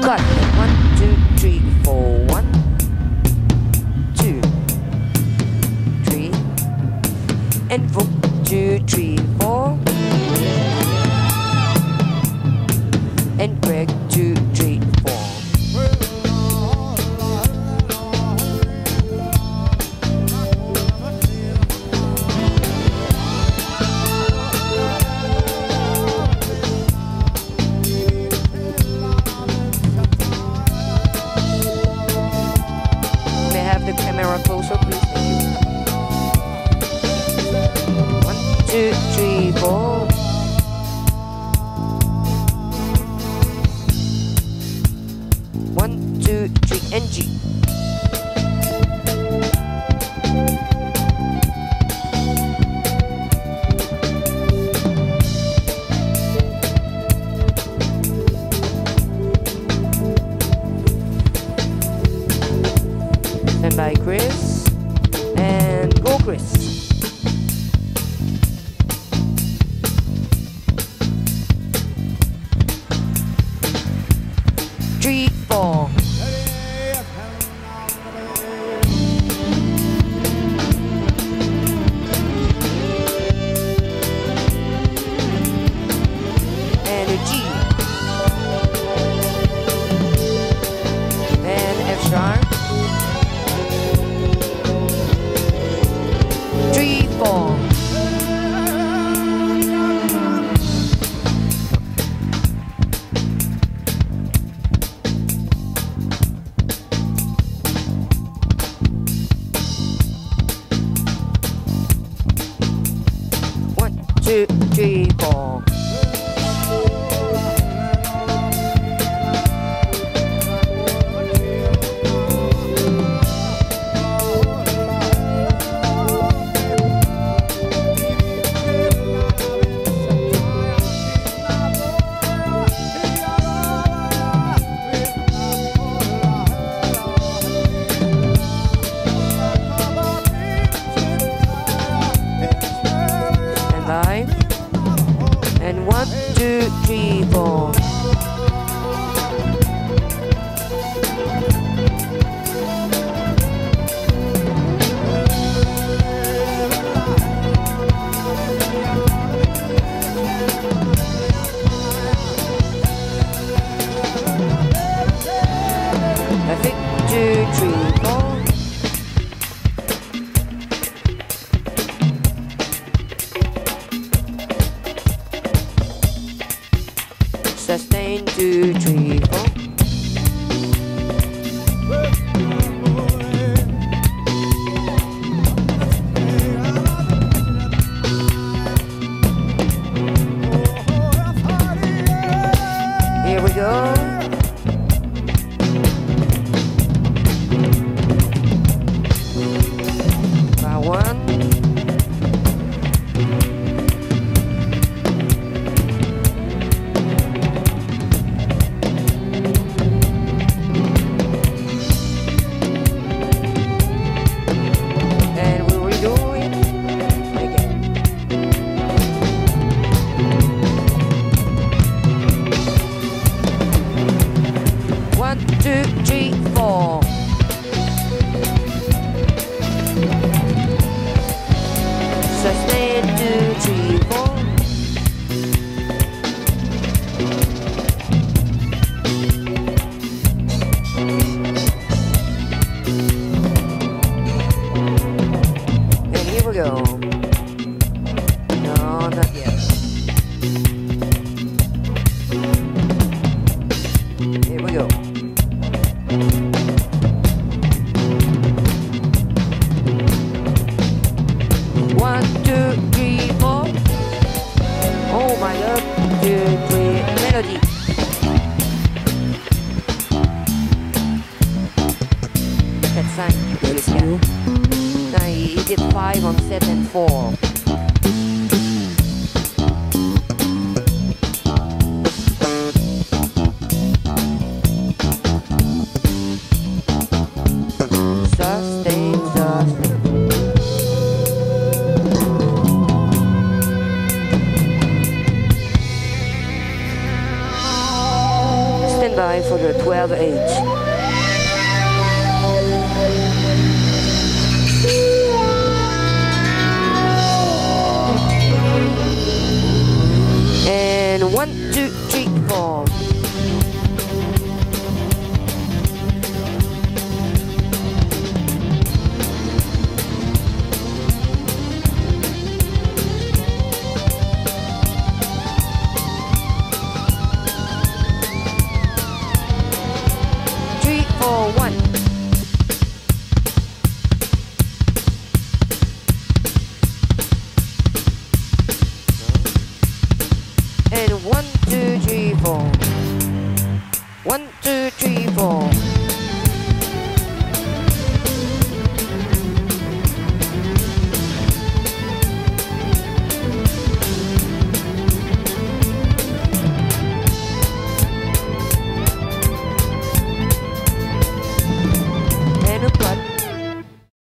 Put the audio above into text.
cut. 1, 2, 3, 4. 1, 2, 3, and 4, 2, 3, 4, and Greg 2, 3, 4. Camera closer, please. Thank you. 1, 2, 3, 4. One, two, three, and G. By Chris, and go Chris. Three, four. And a G. And F sharp. 3, 4. One, two, three, 4. And 1, 2, 3, 4. I think 2, 3, 4. Sustain 2, 3, 4. Here we go. Bar 1. Sustain 2, 3, 4. And here we go. No, not yet. Here we go. One, two, three, four. Oh my God. 2, 3, melody. That's nice. That's new. Now he did 5 on set and 4. Sustain, sustain. Stand by for for the 12 age. And 1, 2, 3, 4. Three, 4, 1.